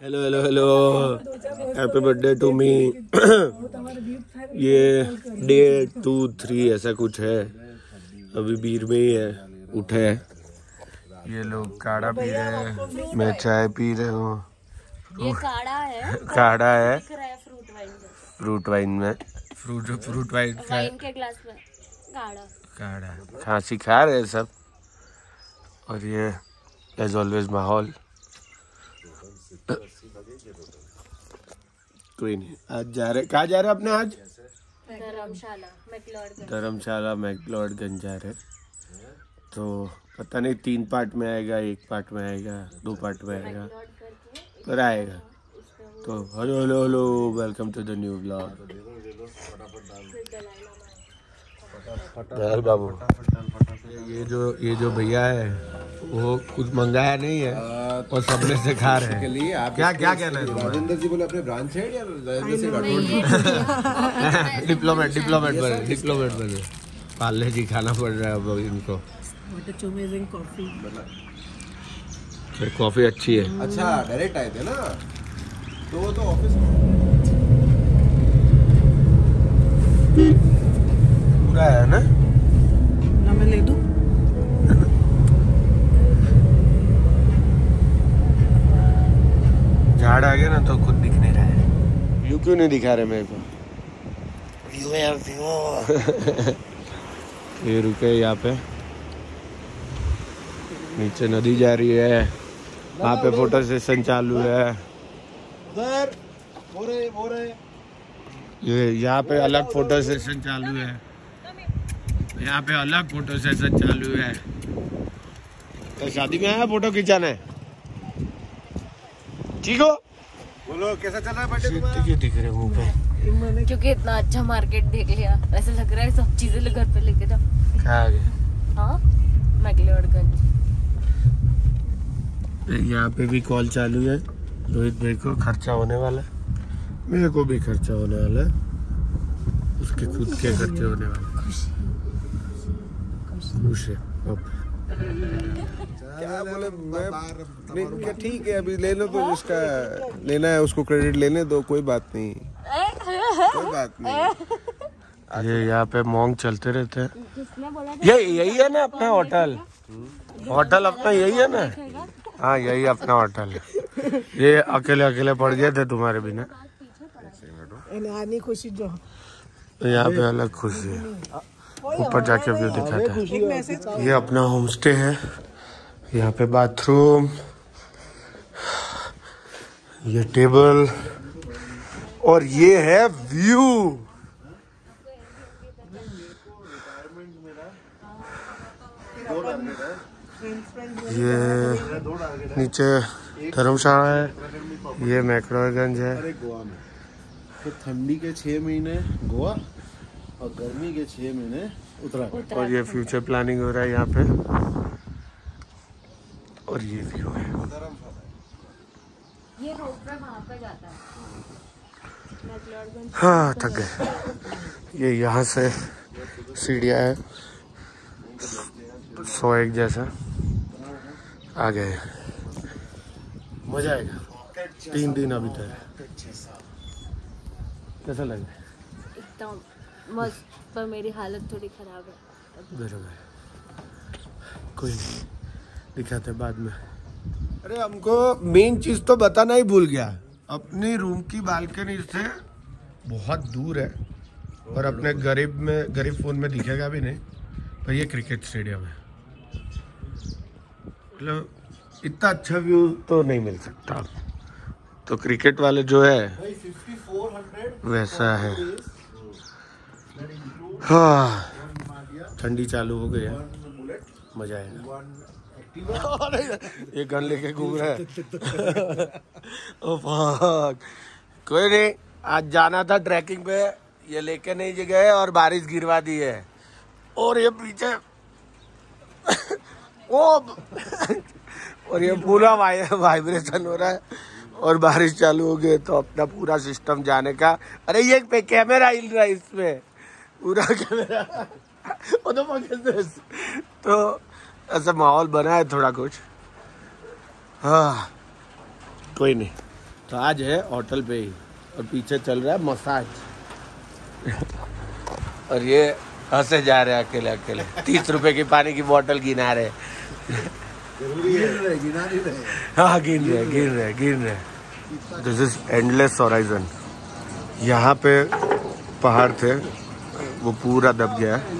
Hello hello hello, happy birthday to me. ये day 2-3 ऐसा कुछ है, अभी बीर में ही है, उठे हैं। ये लोग काढ़ा पी रहे हैं, मैं चाय पी रहा हूँ। ये काढ़ा है, काढ़ा है फ्रूट वाइन फ्रूट वाइन में, फ्रूट वाइन के ग्लास में काढ़ा काढ़ा खांसी खा रहे हैं सब। और ये एज ऑलवेज माहौल। कोई नहीं, आज जा रहे, कहाँ जा रहे अपने? आज धर्मशाला मैक्लोडगंज जा रहे। तो पता नहीं 3 पार्ट में आएगा, 1 पार्ट में आएगा, 2 पार्ट में आएगा, पर आएगा। तो hello hello hello, welcome to the new blog. बाबू, ये जो भैया है वो कुछ मंगाया नहीं है और सबने से खा रहे हैं। क्या कहना है? राजेंद्र जी बोले अपने ब्रांच है या राजेंद्र डिप्लोमेट बने। पार्ले जी खाना पड़ रहा है अब इनको। कॉफी अच्छी है। अच्छा, डायरेक्ट आए थे ना, तो वो तो ऑफिस पूरा है ना मैं ले दूं? झाड़ आ गया ना तो खुद दिख नहीं रहा है। व्यू क्यों नहीं दिखा रहे मेरे को? व्यू है व्यू। ये रुके यहाँ पे, नीचे नदी जा रही है, वहाँ पे फोटो सेशन चालू है। उधर वो रहे ये यहाँ पे अलग फोटो सेशन चालू है, यहाँ पे अलग फोटो सेशन चालू है। तो शादी में आया फोटो खिंचाने? ठीक हो? बोलो कैसा चल रहा है बर्थडे तुम्हारा? क्यों दिख रहे मुंह पे? क्योंकि इतना अच्छा मार्केट देख लिया, ऐसा लग रहा है सब चीजें घर पे लेके जाओ। कहाँ गए? हाँ, मैक्लोडगंज। यहाँ पे भी कॉल चालू है। रोहित भाई को खर्चा होने वाला है, मेरे को भी खर्चा होने वाला है, उसके खुद के खर्चे होने वाले। खुश है अब। क्या बोले मैं ठीक है, अभी ले लो, तो उसका लेना है उसको क्रेडिट लेने दो, कोई बात नहीं, कोई बात नहीं। ये यहाँ पे मॉन्ग चलते रहते हैं। ये यही है ना अपना होटल? होटल अपना यही है ना? हाँ, यही अपना होटल है। ये अकेले पड़ गए थे तुम्हारे बिना। खुशी जो यहाँ पे अलग खुशी है। ऊपर जाके व्यू दिखाता है। ये अपना होम स्टे है, यहाँ पे बाथरूम, ये टेबल और ये है व्यू। ये नीचे धर्मशाला है, ये मैक्लोडगंज है। गोवा में तो ठंडी के 6 महीने गोवा और गर्मी के 6 महीने उत्तराखंड। और ये फ्यूचर प्लानिंग हो रहा है यहाँ पे। और ये व्यू है। ये रोड पे वहाँ पे जाता है। हाँ, थक गए। ये यहाँ से सीढ़ियाँ है, 101 जैसा। आ गए, मजा आएगा। 3 दिन अभी तक। कैसा लग रहा है? एकदम मस्त, पर मेरी हालत थोड़ी खराब है। बराबर, कोई नहीं, दिखाते बाद में। अरे हमको मेन चीज तो बताना ही भूल गया। अपनी रूम की बालकनी से बहुत दूर है और अपने गरीब फोन में दिखेगा भी नहीं, पर ये क्रिकेट स्टेडियम है। मतलब इतना अच्छा व्यू तो नहीं मिल सकता। तो क्रिकेट वाले जो है वैसा है। हाँ, ठंडी चालू हो गई है, मजा आएगा। ये गन लेके घूम रहा है। ओ फक, कोई नहीं, आज जाना था ट्रैकिंग पे, ये लेके नहीं गए और बारिश गिरवा दी है। और ये पीछे ओ और ये पूरा वाइब्रेशन हो रहा है और बारिश चालू हो गई, तो अपना पूरा सिस्टम जाने का। अरे ये पे कैमरा हिल रहा है, इसमें पूरा कैमरा। तो ऐसा माहौल बना है थोड़ा कुछ। हाँ, कोई नहीं, तो आज है होटल पे ही और पीछे चल रहा है मसाज। और ये हंसे जा रहे हैं अकेले अकेले 30 रुपए की पानी की बोतल गिना रहे। हाँ गिन रहे। This is endless horizon. यहाँ पे पहाड़ थे वो पूरा दब गया है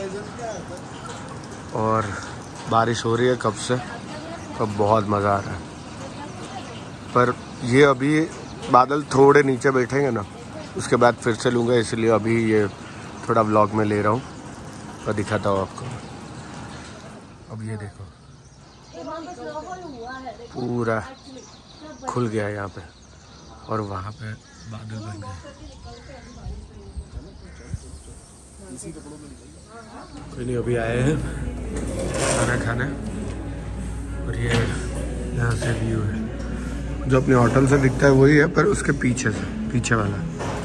और बारिश हो रही है कब से, अब बहुत मज़ा आ रहा है। पर ये अभी बादल थोड़े नीचे बैठेंगे ना उसके बाद फिर से लूँगा, इसलिए अभी ये थोड़ा व्लॉग में ले रहा हूँ और दिखाता हूँ आपको। अब ये देखो पूरा खुल गया यहाँ पे और वहाँ पे बादल बन गए। कोई नहीं, अभी आए हैं खाना खाने और ये यहाँ से व्यू है जो अपने होटल से दिखता है वही है, पर उसके पीछे वाला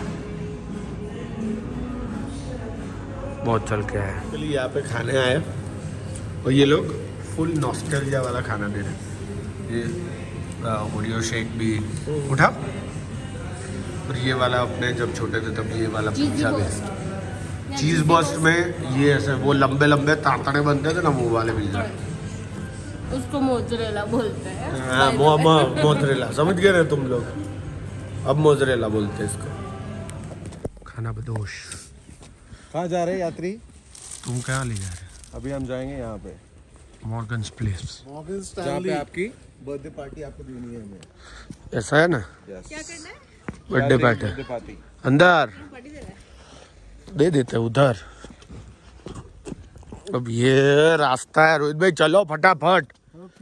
बहुत चल के आया। चलिए यहाँ पे खाने आए और ये लोग फुल नॉस्टैल्जिया वाला खाना दे रहे हैं। ये ओरियो शेक भी उठा और ये वाला अपने जब छोटे थे तब ये वाला पिज्जा भी। चीज़ बर्स्ट में ये ऐसे वो लंबे लंबे तातड़े बनते थे ना वो वाले पिज्जा, उसको मोज़रेला बोलते हैं। हाँ मोज़रेला समझ गए ना तुम लोग, अब मोज़रेला बोलते हैं इसको। खाना बदोश। कहाँ जा रहे हैं यात्री? तुम कहाँ ले जा रहे? अभी हम जाएंगे यहाँ पे मॉर्गन्स प्लेस, जहाँ पे आपकी बर्थडे पार्टी आपको देनी है हमें। ऐसा है ना? क्या करना है? बर्थडे पार्टी अंदर दे देते उधर। अब ये रास्ता है रोहित भाई, चलो फटाफट।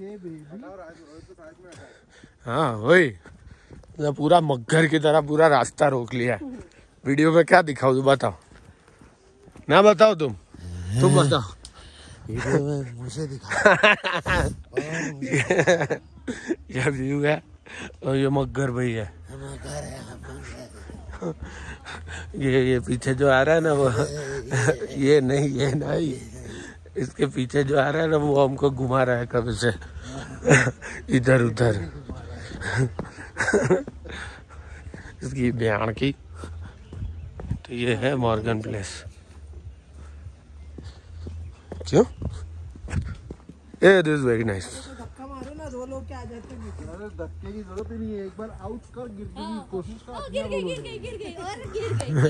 हाँ वही पूरा मग्घर की तरह पूरा रास्ता रोक लिया है। वीडियो में क्या दिखाओ तू बताओ ना, बताओ तुम बताओ। मुझे दिखा। ये व्यू है और ये मग्घर भाई है। ये पीछे जो आ रहा है ना वो ये नहीं इसके पीछे जो आ रहा है ना वो हमको घुमा रहा है कब से इधर उधर। इसकी बयान की तो ये है मॉर्गन प्लेस। क्यों? This is very nice. धक्का मारो ना, दो लोग क्या आ जाते हैं। अरे धक्के की जरूरत ही नहीं है, एक बार आउट कर गिरने की कोशिश कर। गिर गई और गिर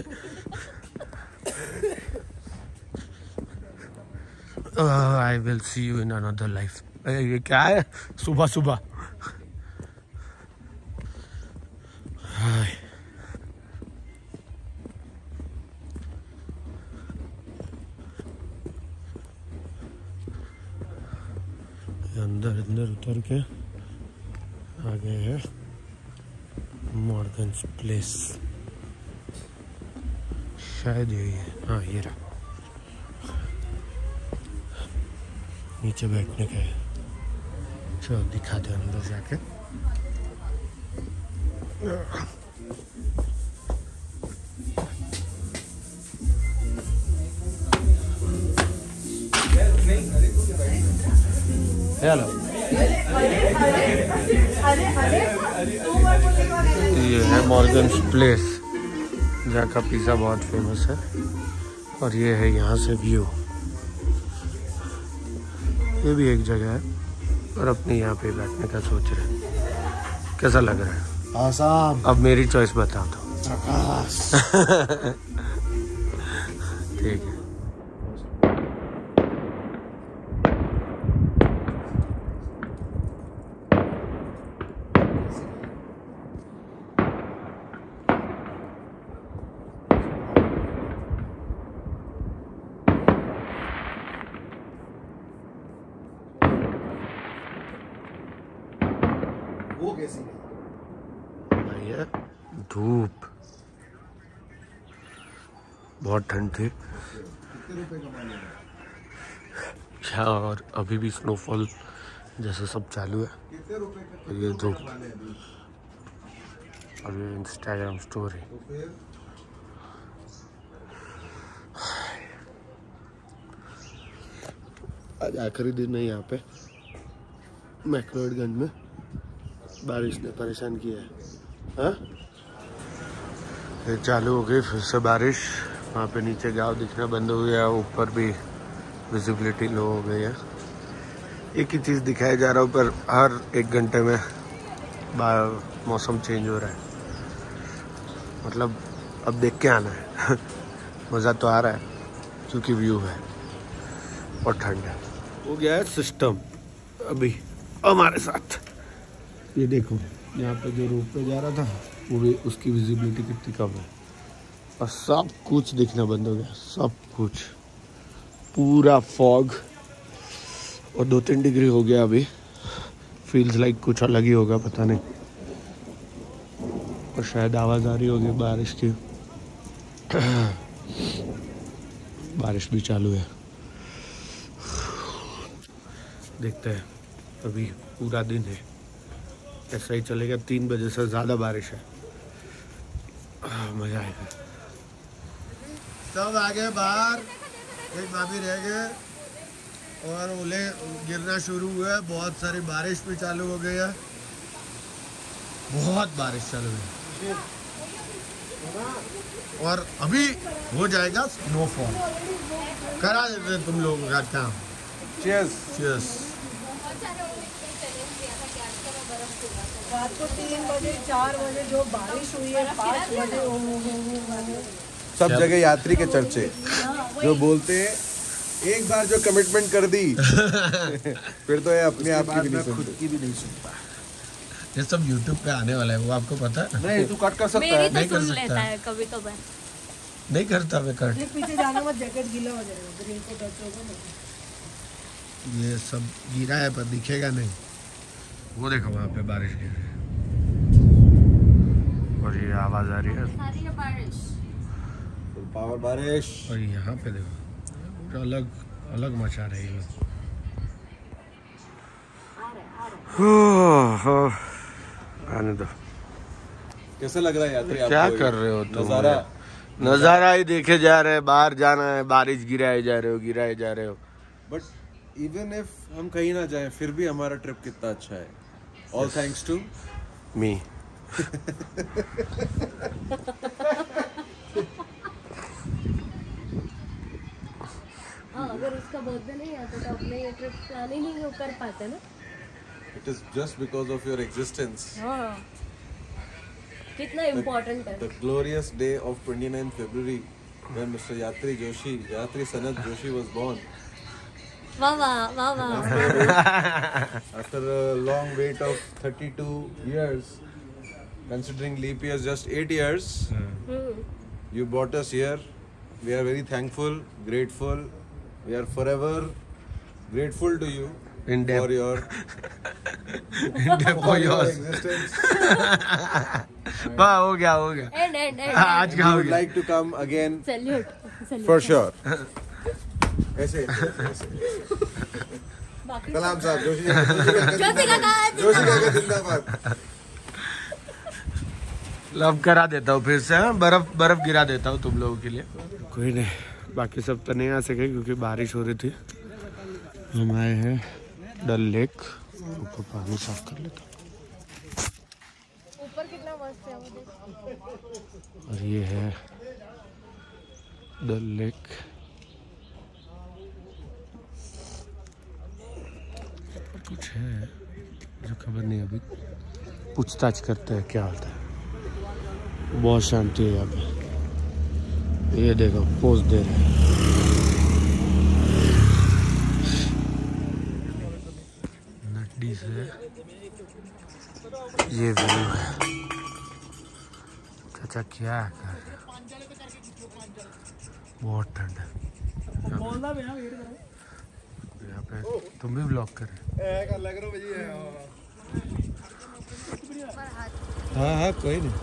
गई। I will see you in another life. ये क्या है सुबह सुबह? अंदर उतर के आ गए हैं मॉर्गन्स प्लेस। शायद यही है, हाँ ये रहा। नीचे बैठने का है, चलो दिखा दो अंदर जाके। हेलो, ये है मॉर्गन्स प्लेस जहाँ का पिज़्ज़ा बहुत फेमस है और ये है यहाँ से व्यू। ये भी एक जगह है और अपने यहाँ पे बैठने का सोच रहे हैं। कैसा लग रहा है? आसाम। अब मेरी चॉइस बता दो। ठीक है। वो कैसी भैया धूप बहुत ठंड थी क्या, और अभी भी स्नोफॉल जैसा सब चालू है। और ये धूप और ये इंस्टाग्राम स्टोरी। आज आखिरी दिन है यहाँ पे मैक्लोडगंज में। बारिश ने परेशान किया है। हाँ? फिर चालू हो गई फिर से बारिश। वहाँ पे नीचे गांव दिखना बंद हो गया, ऊपर भी विजिबिलिटी लो हो गई है। एक ही चीज़ दिखाया जा रहा है ऊपर, हर 1 घंटे में मौसम चेंज हो रहा है। मतलब अब देख के आना है। मज़ा तो आ रहा है क्योंकि व्यू है और ठंड है। हो गया है सिस्टम अभी हमारे साथ। ये देखो यहाँ पे जो रोड पे जा रहा था पूरी उसकी विजिबिलिटी कितनी कम है और सब कुछ दिखना बंद हो गया। सब कुछ पूरा फॉग और 2-3 डिग्री हो गया अभी। फील्स लाइक कुछ अलग ही होगा, पता नहीं। और शायद आवाज़ आ रही होगी बारिश की। बारिश भी चालू है। देखते हैं, अभी पूरा दिन है, ऐसा ही चलेगा। 3 बजे से ज़्यादा बारिश है। मज़ा आएगा। सब आ गए बाहर, एक भाभी रह गए और ओले गिरना शुरू हुए। बहुत सारी बारिश भी चालू हो गई है। बहुत बारिश चालू है और अभी हो जाएगा स्नोफॉल। करा देते हैं तुम लोगों का काम। चीयर्स। चीयर्स। रात को 3 बजे 4 बजे जो बारिश हुई है, 5 बजे सब जगह यात्री के चर्चे जो बोलते हैं एक बार जो कमिटमेंट कर दी फिर तो ये अपने आप की भी नहीं सुनते। खुद की भी नहीं सुनता। ये सब YouTube पे आने वाला है, वो आपको पता है? नहीं तू कट कर सकता मेरी है। तो नहीं कर सुन सकता लेता है। है कभी तो मैं। नहीं करता मैं कट। पीछे जाना मत, जैकेट गीला हो जाएगा, ग्रीन को टच होगा ना। ये सब गिरा है पर दिखेगा नहीं। वो देखो वहाँ पे बारिश गिर रही है और ये आवाज़ आ रही है। सारी है बारिश। पावर बारिश। और यहाँ पे देखो तो अलग अलग मचा रही है। आने दो। कैसा लग रहा है यात्री आपको? क्या कर रहे हो तुम? नजारा नज़ारा ही देखे जा रहे हैं। बाहर जाना है, बारिश गिराए जा रहे हो, गिराए जा रहे हो। बट इवन इफ हम कहीं ना जाएं फिर भी हमारा ट्रिप कितना अच्छा है। All thanks to me. हाँ, अगर उसका बर्थडे नहीं आता तो अपने ये ट्रिप प्लान ही नहीं कर पाते ना। It is just because of your existence. हाँ, कितना इम्पोर्टेंट है। The glorious day of 29 February when Mr. Yatri Sanat Joshi was born. वाह वाह वाह वाह। After a long wait of 32 years, considering leap years just 8 years, you brought us here. We are very thankful, grateful. We are forever grateful to you In depth. for your for yours. existence. वाह, हो गया। And आज का We हो would गया। like to come again salute. for sure. ऐसे कलाम साहब जोशी का जिंदाबाद। लव करा देता हूँ फिर से। हाँ, बर्फ गिरा देता हूँ तुम लोगों के लिए। कोई नहीं, बाकी सब तो नहीं आ सके क्योंकि बारिश हो रही थी। हम आए हैं डल लेक। ऊपर पानी साफ कर लेता हूँ। ऊपर कितना मस्त है वो देख। और ये है डल लेक। कुछ है जो खबर नहीं, अभी पूछताछ करते हैं क्या होता है। बहुत शांति है यहाँ पे। ये देखो पोज दे रहे हैं। नड्डी से ये व्यू है। चाचा क्या कर रहे हो? बहुत ठंड है यहाँ पे। तुम भी ब्लॉग कर रहे हो? हाँ, कोई नहीं।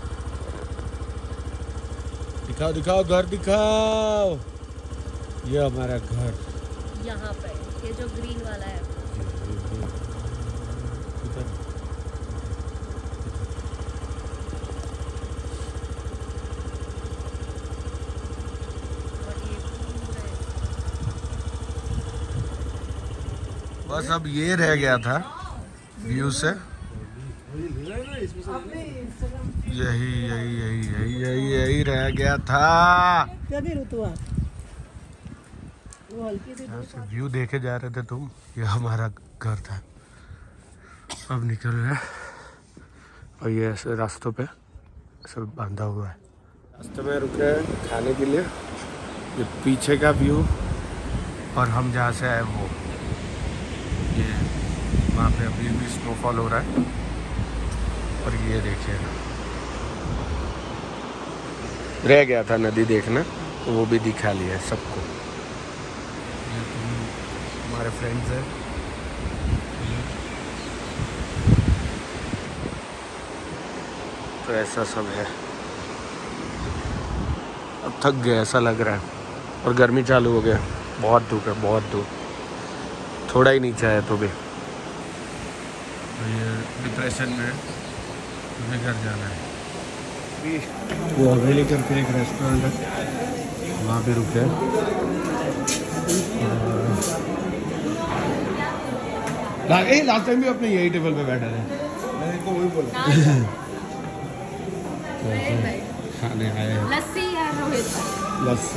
दिखाओ घर दिखाओ। ये हमारा घर। यहाँ पे ये जो ग्रीन वाला है। बस अब ये रह गया था व्यू से। अपने Instagram यही रह गया था। व्यू देखे जा रहे थे तुम, ये हमारा घर था। अब निकल रहे और ये ऐसे रास्तों पे सब बांधा हुआ है। रास्ते में रुके खाने के लिए। ये पीछे का व्यू और हम जहाँ से आए वो, ये वहाँ पे अभी भी स्नोफॉल हो रहा है। और ये देखिए, रह गया था नदी देखना, तो वो भी दिखा लिया सबको। ये हमारे फ्रेंड्स हैं। तो ऐसा सब है। अब थक गए ऐसा लग रहा है, और गर्मी चालू हो गया। बहुत धूप है, बहुत धूप। थोड़ा ही नीचे है तो भी। तो ये डिप्रेशन में मुझे घर जाना है। वो हवेली करके एक रेस्टोरेंट है, वहाँ पे रुके हैं। लास्ट टाइम भी अपने यही टेबल पे बैठे थे। मैंने इनको वही बोला। खाने आए हैं। लस्सी या रोहित? लस्सी।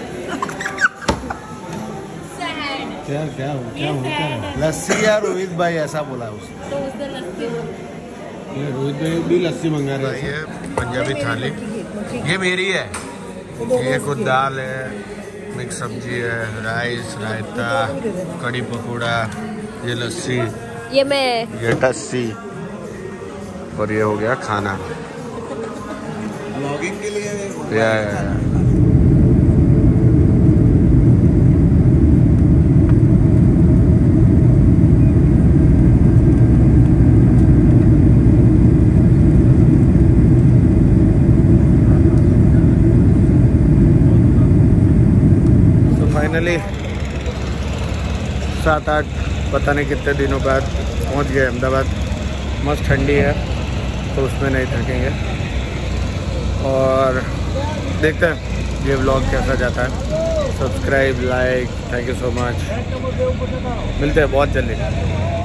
क्या क्या क्या होता है? लस्सी या रोहित भाई ऐसा बोला उसने। तो उसने लस्सी ये रोहित भाई भी लस्सी मंगा रहे हैं। ये पंजाबी थाली, ये मेरी है। ये कुछ दाल है, मिक्स सब्जी है, राइस, रायता, कड़ी पकौड़ा, ये लस्सी, ये मैं, ये टस्सी, और ये हो गया खाना। ब्लॉगिंग के लिए या। फाइनली 7-8 पता नहीं कितने दिनों बाद पहुंच गए अहमदाबाद। मस्त ठंडी है तो उसमें नहीं थकेंगे। और देखते हैं ये व्लॉग कैसा जाता है। Subscribe, like, thank you so much. मिलते हैं बहुत जल्दी।